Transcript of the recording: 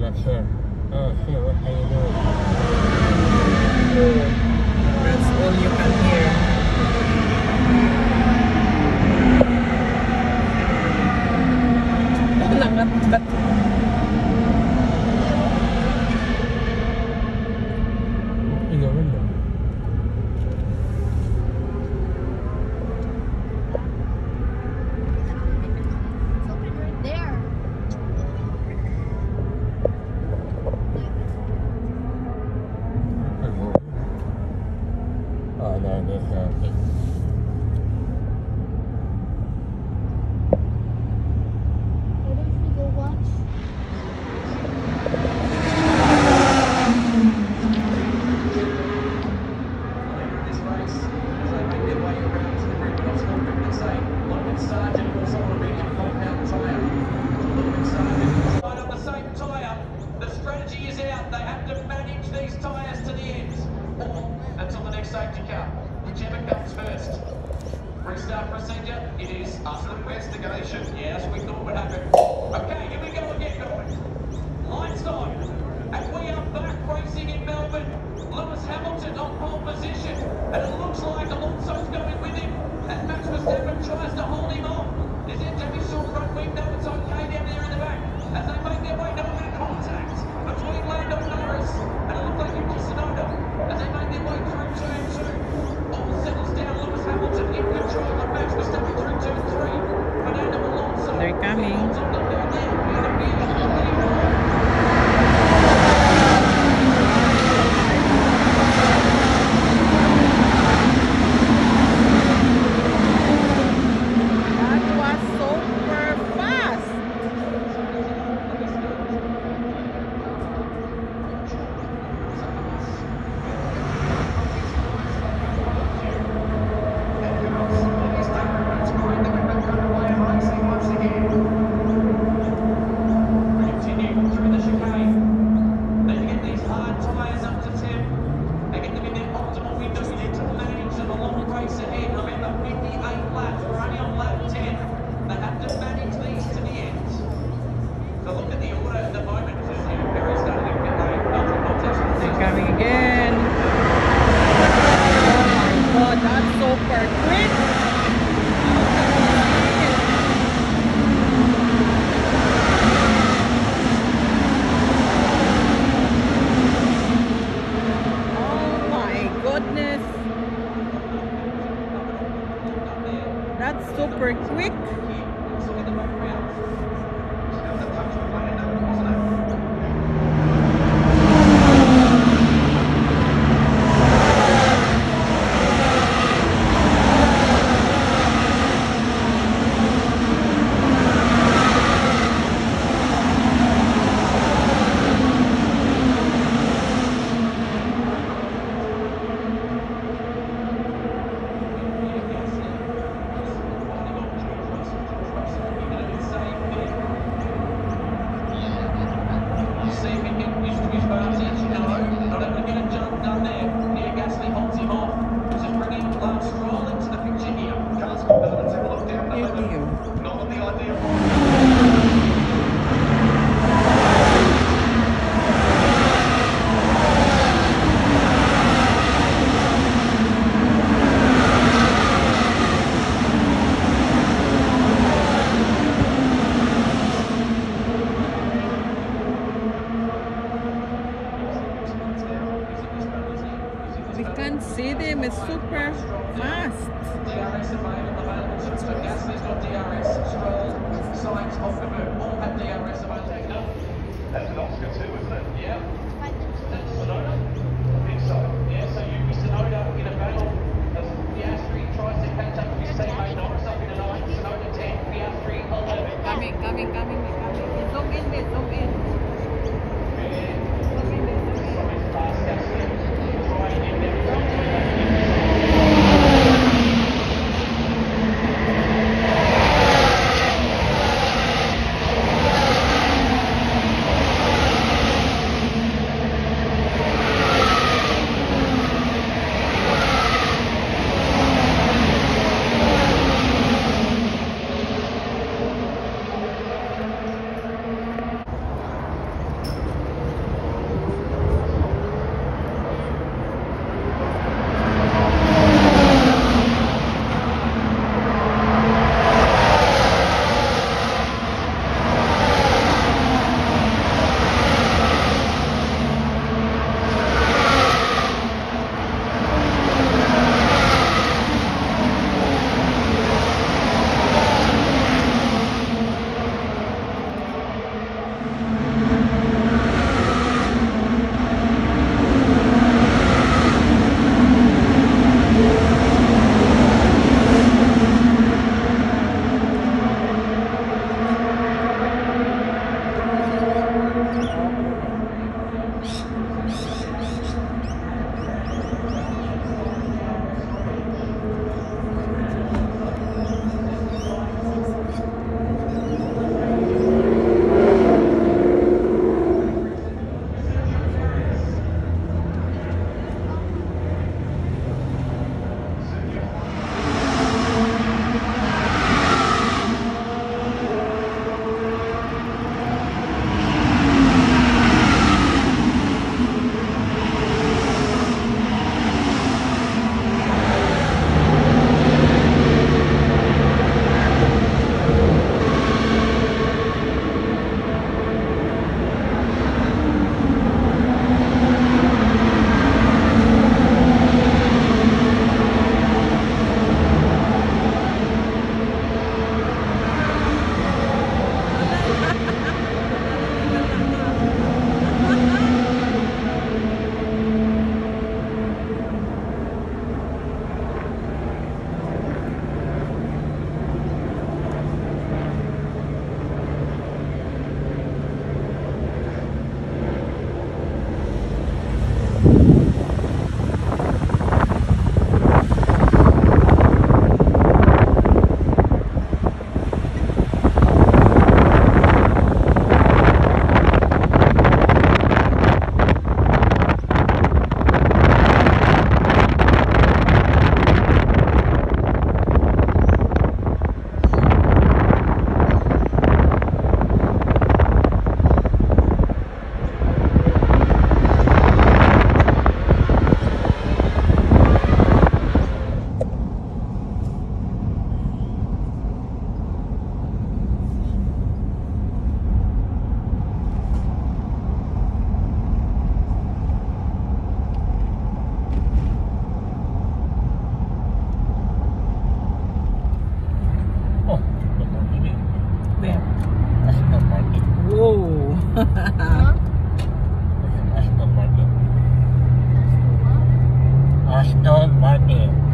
here. Oh, here, what are you doing? That's all you can hear. Nangat-kat. Ingawan mo. Whichever comes first. Restart procedure, it is under investigation. Yes, we thought would happen. Okay, here we go again, guys. Lights on. And we are back racing in Melbourne. Lewis Hamilton on pole position. And it looks like Alonso's going with him. And Max Verstappen tries to hold him off. Is it Jimmy Shaw front wing? No, it's okay down there in the back. As they make their way down that contact between Lando Norris and it looks like Yuki Tsunoda. As they make their way through turn 2. All settles down. Lewis Hamilton in control of Max Verstappen through turn 3. Fernando Alonso. They're coming. That's super quick. We can't see them, it's super fast. DRS available so Gasly's got DRS, Stroll, Sainz, Hulkenberg, all have DRS available. That's an Oscar too, isn't it? Yeah. That's Tsunoda? I think so. Yeah, so Yuki Tsunoda in a battle as Piastri tries to catch up with his teammate Norris up in a 9, Tsunoda 10, Piastri 11. Coming. Zoom in, zoom in. Aston Martin. Aston Martin.